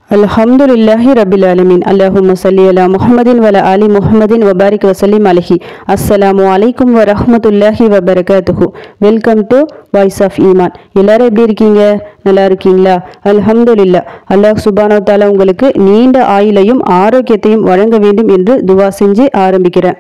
அல்ஹம்துலில்லாஹி ரபில் ஆலமீன். அல்லாஹும்ம ஸல்லி அலா முஹம்மதின் வ அலா ஆலி முஹம்மதின் வ பாரிக் வ ஸல்லிம் அலைஹி. அஸ்ஸலாமு அலைக்கும் வ ரஹ்மத்துல்லாஹி வ பரகாத்துஹு. Welcome to voice of Iman. எல்லாரும் எப்படி இருக்கீங்க? நல்லா இருக்கீங்களா? அல்ஹம்துலில்லாஹ். அல்லாஹ் சுப்ஹானஹு வ தஆலா உங்களுக்கு நீண்ட ஆயுளையும் ஆரோக்கியத்தையும் வழங்க வேண்டும் என்று துவா செஞ்சு ஆரம்பிக்கிறேன்.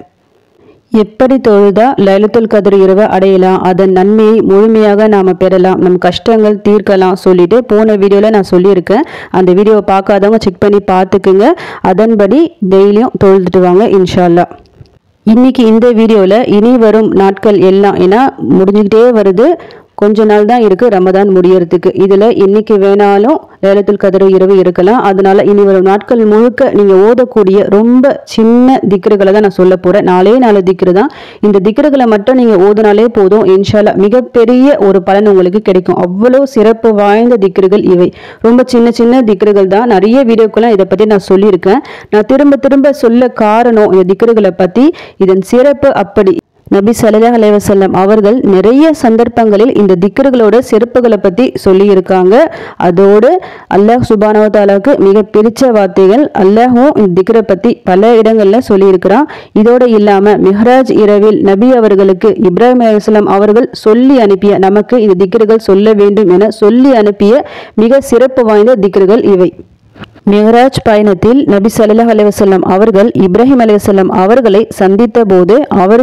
எப்படி தொழுதா லைலத்துல் கத்ர் இரவை அடையலாம், அதன் நன்மையை முழுமையாக நாம் பெறலாம், நம் கஷ்டங்கள் தீர்க்கலாம் சொல்லிட்டு போன வீடியோவில் நான் சொல்லியிருக்கேன். அந்த வீடியோவை பார்க்காதவங்க செக் பண்ணி பார்த்துக்குங்க. அதன்படி டெய்லியும் தொழுதுட்டு வாங்க இன்ஷா அல்லாஹ். இன்னைக்கு இந்த வீடியோவில் இனி வரும் நாட்கள் எல்லாம் ஏன்னா முடிஞ்சுக்கிட்டே வருது, கொஞ்ச நாள் தான் இருக்குது ரமதான் முடியறதுக்கு. இதில் இன்னைக்கு வேணாலும் லைலத்துல் கத்ர் இரவு இருக்கலாம். அதனால இனி வரும் நாட்கள் முழுக்க நீங்கள் ஓதக்கூடிய ரொம்ப சின்ன திக்ருகளை தான் நான் சொல்ல போகிறேன். 4 திக்ரு தான். இந்த திக்ருகளை மட்டும் நீங்கள் ஓதுனாலே போதும், இன்ஷா அல்லாஹ் மிகப்பெரிய ஒரு பலன் உங்களுக்கு கிடைக்கும். அவ்வளோ சிறப்பு வாய்ந்த திக்ருகள் இவை. ரொம்ப சின்ன சின்ன திக்ருகள் தான். நிறைய வீடியோக்கெல்லாம் இதை பற்றி நான் சொல்லியிருக்கேன். நான் திரும்ப திரும்ப சொல்ல காரணம் இந்த திக்ருகளை பற்றி, இதன் சிறப்பு அப்படி. நபி ஸல்லல்லாஹு அலைஹி வஸல்லம் அவர்கள் நிறைய சந்தர்ப்பங்களில் இந்த திக்ருகளோட சிறப்புகளை பற்றி சொல்லியிருக்காங்க. அதோடு அல்லாஹ் சுப்ஹானஹு வ தஆலாவுக்கு மிக பிடிச்ச வார்த்தைகள் அல்லாஹும் இந்த திக்ரை பற்றி பல இடங்களில் சொல்லியிருக்கிறான். இதோடு இல்லாமல் மிஹ்ராஜ் இரவில் நபி அவர்களுக்கு இப்ராஹிம் அலைஹிஸ்ஸலாம் அவர்கள் சொல்லி அனுப்பிய, நமக்கு இந்த திக்ருகள் சொல்ல வேண்டும் என சொல்லி அனுப்பிய மிக சிறப்பு வாய்ந்த திக்ருகள் இவை. மிஹ்ராஜ் பயணத்தில் நபி ஸல்லல்லாஹு அலைஹி வஸல்லம் அவர்கள் இப்ராஹிம் அலைஹிஸ்ஸலாம் அவர்களை சந்தித்த போது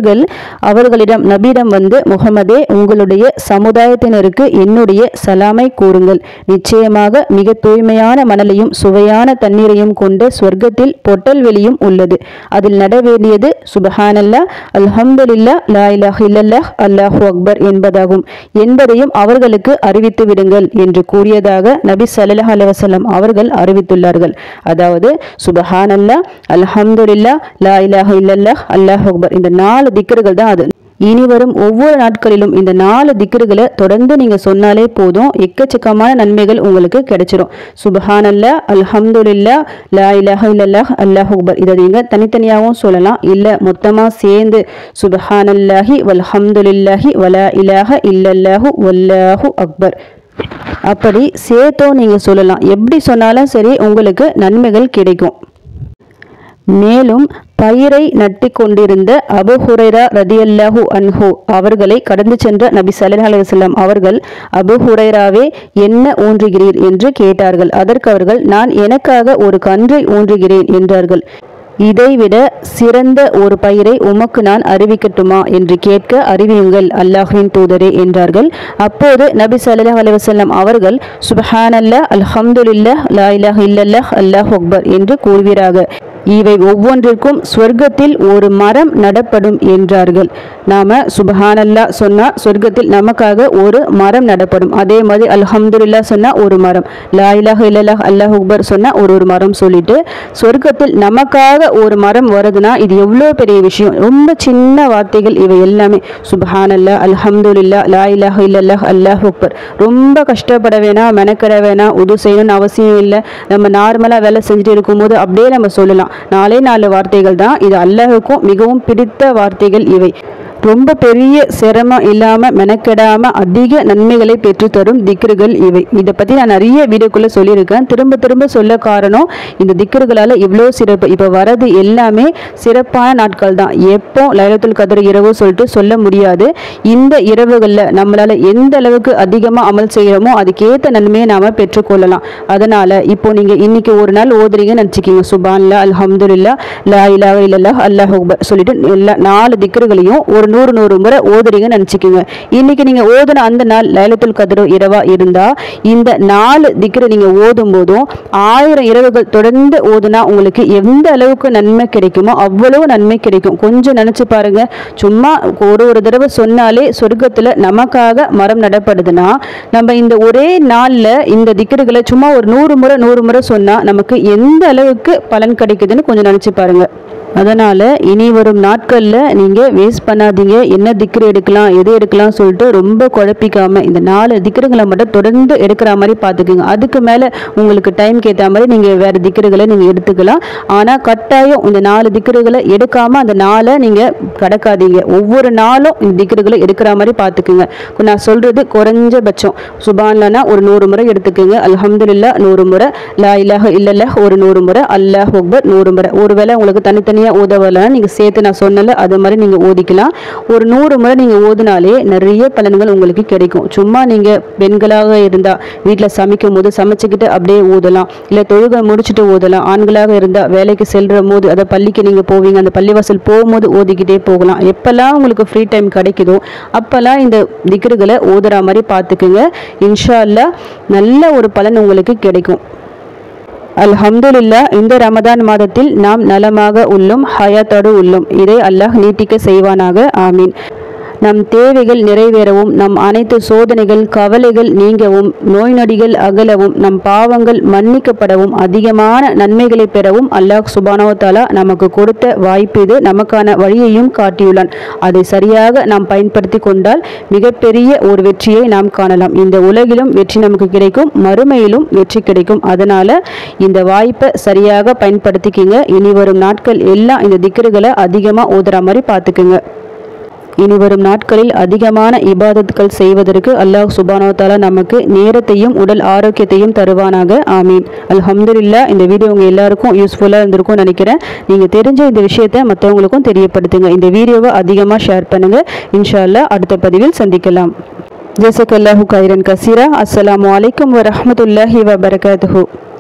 அவர்களிடம் நபியிடம் வந்து, முஹம்மதே, உங்களுடைய சமுதாயத்தினருக்கு என்னுடைய சலாமை கூறுங்கள். நிச்சயமாக மிக தூய்மையான மணலையும் சுவையான தண்ணீரையும் கொண்ட சொர்க்கத்தில் பொட்டல் வெளியும் உள்ளது. அதில் நட வேண்டியது சுப்ஹானல்லாஹ், அல்ஹம்துலில்லாஹ், லா இலாஹ இல்லல்லாஹ், அல்லாஹு அக்பர் என்பதையும் அவர்களுக்கு அறிவித்து விடுங்கள் என்று கூறியதாக நபி ஸல்லல்லாஹு அலைஹி வஸல்லம் அவர்கள் அறிவித்துள்ளார். அதாவது சுப்ஹானல்லாஹ், அல்ஹம்துலில்லாஹ், லா இலாஹ இல்லல்லாஹ், அல்லாஹு அக்பர் இந்த 4 திக்ருகள் தான் அது. இனி வரும் ஒவ்வொரு நாட்களிலும் இந்த 4 திக்ருகளை தொடர்ந்து நீங்க சொன்னாலே போதும், எக்கச்சக்கமான நன்மைகள் உங்களுக்கு கிடைச்சிரும். சுப்ஹானல்லாஹ், அல்ஹம்துலில்லாஹ், லா இலாஹ இல்லல்லாஹ், அல்லாஹு அக்பர் இதை நீங்க தனித்தனியாகவும் சொல்லலாம், இல்ல மொத்தமா சேர்ந்து சுப்ஹானல்லாஹி வல்ஹம்துலில்லாஹி வலா இலாஹ இல்லல்லாஹு வல்லாஹு அக்பர் அப்படி சேர்த்தோ நீங்க சொல்லலாம். எப்படி சொன்னாலும் சரி உங்களுக்கு நன்மைகள் கிடைக்கும். மேலும் பயிரை நட்டி கொண்டிருந்த அபூ ஹுரைரா ரதியல்லாஹு அன்ஹு அவர்களை கடந்து சென்ற நபி ஸல்லல்லாஹு அலைஹி வஸல்லம் அவர்கள், அபூ ஹுரைராவே, என்ன ஊன்றுகிறீர் என்று கேட்டார்கள். அதற்கு அவர்கள், நான் எனக்காக ஒரு கன்றை ஊன்றுகிறேன் என்றார்கள். இதைவிட சிறந்த ஒரு பயிரை உமக்கு நான் அறிவிக்கட்டுமா என்று கேட்க, அறிவியுங்கள் அல்லாஹ்வின் தூதரே என்றார்கள். அப்போது நபி ஸல்லல்லாஹு அலைஹி வஸல்லம் அவர்கள், சுப்ஹானல்லாஹ், அல்ஹம்துலில்லாஹ், லா இலாஹ இல்லல்லாஹ், அல்லாஹு அக்பர் என்று கூறுவீராக. இவை ஒவ்வொன்றிற்கும் சொர்க்கத்தில் ஒரு மரம் நடப்படும் என்றார்கள். நாம சுப்ஹானல்லாஹ் சொன்னா சொர்க்கத்தில் நமக்காக ஒரு மரம் நடப்படும். அதே மாதிரி அல்ஹம்துலில்லாஹ் சொன்னா ஒரு மரம், லா இலாஹ இல்லல்லாஹ், அல்லாஹு அக்பர் சொன்னா ஒரு மரம் சொல்லிட்டு சொர்க்கத்தில் நமக்காக ஒரு மரம் வருதுன்னா இது எவ்வளோ பெரிய விஷயம். ரொம்ப சின்ன வார்த்தைகள் இவை எல்லாமே. சுப்ஹானல்லாஹ், அல்ஹம்துலில்லாஹ், லா இலாஹ இல்லல்லாஹ், அல்லாஹு அக்பர். ரொம்ப கஷ்டப்பட வேணாம், மெனக்கட வேணாம், உது செய்யணும்னு அவசியம் இல்லை. நம்ம நார்மலாக வேலை செஞ்சுட்டு இருக்கும்போது அப்படியே நம்ம சொல்லலாம். 4 வார்த்தைகள் தான். இது அல்லாஹுக்கும் மிகவும் பிடித்த வார்த்தைகள் இவை. ரொம்ப பெரிய சிரமம் இல்லாமல் மெனக்கெடாம அதிக நன்மைகளை பெற்றுத்தரும் திக்ருகள் இவை. இதை பற்றி நான் நிறைய வீடியோக்குள்ளே சொல்லியிருக்கேன். திரும்ப திரும்ப சொல்ல காரணம், இந்த திக்ருகளால் இவ்வளோ சிறப்பு. இப்போ வரது எல்லாமே சிறப்பான நாட்கள் தான். எப்போ லைலத்துல் கத்ர் இரவு சொல்லிட்டு சொல்ல முடியாது. இந்த இரவுகளில் நம்மளால் எந்த அளவுக்கு அதிகமாக அமல் செய்கிறோமோ அதுக்கேற்ற நன்மையை நாம் பெற்றுக்கொள்ளலாம். அதனால் இப்போ நீங்கள் இன்னைக்கு ஒரு நாள் ஓதுறீங்கன்னு நினச்சிக்கிங்க, சுப்ஹானல்லாஹ், அல்ஹம்துலில்லாஹ், லா இலாஹ இல்லல்லாஹ், அல்லாஹு அக்பர் சொல்லிட்டு எல்லா 4 திக்ருகளையும் ஒரு 100 முறை ஓதுறீங்கன்னு நினச்சிக்கோங்க. இன்னைக்கு நீங்கள் ஓதுன அந்த நாள் லைலத்துல் கத்ர் இரவா இருந்தால் இந்த 4 திக்ரு நீங்கள் ஓதும் போதும் 1000 இரவுகள் தொடர்ந்து ஓதுனா உங்களுக்கு எந்த அளவுக்கு நன்மை கிடைக்குமோ அவ்வளவு நன்மை கிடைக்கும். கொஞ்சம் நினச்சி பாருங்க. சும்மா ஒரு தடவை சொன்னாலே சொர்க்கத்தில் நமக்காக மரம் நடப்படுதுன்னா, நம்ம இந்த ஒரே நாளில் இந்த திக்ருகளை சும்மா ஒரு 100 முறை சொன்னால் நமக்கு எந்த அளவுக்கு பலன் கிடைக்குதுன்னு கொஞ்சம் நினச்சி பாருங்க. அதனால் இனி வரும் நாட்களில் நீங்கள் வேஸ்ட் பண்ணாதீங்க. என்ன திக்ரு எடுக்கலாம் எது எடுக்கலாம் சொல்லிட்டு ரொம்ப குழப்பிக்காமல் இந்த 4 திக்ருகளை மட்டும் தொடர்ந்து எடுக்கிற மாதிரி பார்த்துக்குங்க. அதுக்கு மேலே உங்களுக்கு டைம்க்கு ஏற்ற மாதிரி நீங்கள் வேறு திக்ருகளை நீங்கள் எடுத்துக்கலாம். ஆனால் கட்டாயம் இந்த 4 திக்ருகளை எடுக்காமல் அந்த 4 நீங்கள் கடக்காதீங்க. ஒவ்வொரு நாளும் இந்த திக்ருகளை எடுக்கிற மாதிரி பார்த்துக்குங்க. நான் சொல்கிறது குறைஞ்சபட்சம் சுபான்லனா ஒரு 100 முறை எடுத்துக்குங்க. அல்ஹம்துலில்லாஹ் 100 முறை, லா இலாஹ இல்லல்லாஹ் ஒரு 100 முறை, அல்லாஹ் அக்பர் 100 முறை. ஒருவேளை உங்களுக்கு தனித்தனியாக ஓதவலன்னா நீங்கள் சேர்த்து நான் சொன்னல அது மாதிரி நீங்கள் ஓதிக்கலாம். ஒரு 100 முறை நீங்கள் ஓதினாலே நிறைய பலன்கள் உங்களுக்கு கிடைக்கும். சும்மா நீங்கள் பெண்களாக இருந்தால் வீட்டில் சமைக்கும் போது சமைச்சுக்கிட்டு அப்படியே ஓதலாம், இல்லை தொழுகை முடிச்சுட்டு ஓதலாம். ஆண்களாக இருந்தால் வேலைக்கு செல்கிற போது அதை பள்ளிக்கு நீங்கள் போவீங்க, அந்த பள்ளிவாசல் போகும்போது ஓதிக்கிட்டே போகலாம். எப்போல்லாம் உங்களுக்கு ஃப்ரீ டைம் கிடைக்குதோ அப்போல்லாம் இந்த திக்ருகளை ஓதுற மாதிரி பார்த்துக்குங்க. இன்ஷா அல்லாஹ் நல்ல ஒரு பலன் உங்களுக்கு கிடைக்கும். அல்ஹம்துலில்லாஹ் இந்த ரமதான் மாதத்தில் நாம் நலமாக உள்ளோம், ஹயாத்தோடு உள்ளோம். இதை அல்லாஹ் நீட்டிக்க செய்வானாக. ஆமீன். நம் தேவைகள் நிறைவேறவும், நம் அனைத்து சோதனைகள் கவலைகள் நீங்கவும், நோய் நொடிகள் அகலவும், நம் பாவங்கள் மன்னிக்கப்படவும், அதிகமான நன்மைகளை பெறவும் அல்லாஹ் சுப்ஹானஹு வ தஆலா நமக்கு கொடுத்த வாய்ப்பு இது. நமக்கான வழியையும் காட்டியுள்ளான். அதை சரியாக நாம் பயன்படுத்தி கொண்டால் மிகப்பெரிய ஒரு வெற்றியை நாம் காணலாம். இந்த உலகிலும் வெற்றி நமக்கு கிடைக்கும், மறுமையிலும் வெற்றி கிடைக்கும். அதனால் இந்த வாய்ப்பை சரியாக பயன்படுத்திக்கிங்க. இனி வரும் நாட்கள் எல்லாம் இந்த திக்ருகளை அதிகமாக ஓதுற மாதிரி பார்த்துக்குங்க. இனி வரும் நாட்களில் அதிகமான இபாதத்துக்கள் செய்வதற்கு அல்லாஹ் சுப்ஹானஹு வ தஆலா நமக்கு நேரத்தையும் உடல் ஆரோக்கியத்தையும் தருவானாக. ஆமீன். அல்ஹம்துலில்லாஹ் இந்த வீடியோ உங்கள் எல்லாருக்கும் யூஸ்ஃபுல்லாக இருந்திருக்கும்னு நினைக்கிறேன். நீங்கள் தெரிஞ்ச இந்த விஷயத்தை மற்றவங்களுக்கும் தெரியப்படுத்துங்க. இந்த வீடியோவை அதிகமாக ஷேர் பண்ணுங்கள். இன்ஷா அல்லாஹ் அடுத்த பதிவில் சந்திக்கலாம். ஜஸாக்கல்லாஹு கைரன் கசீரா. அஸ்ஸலாமு அலைக்கும் வரஹ்மத்துல்லாஹி வபரகாத்துஹு.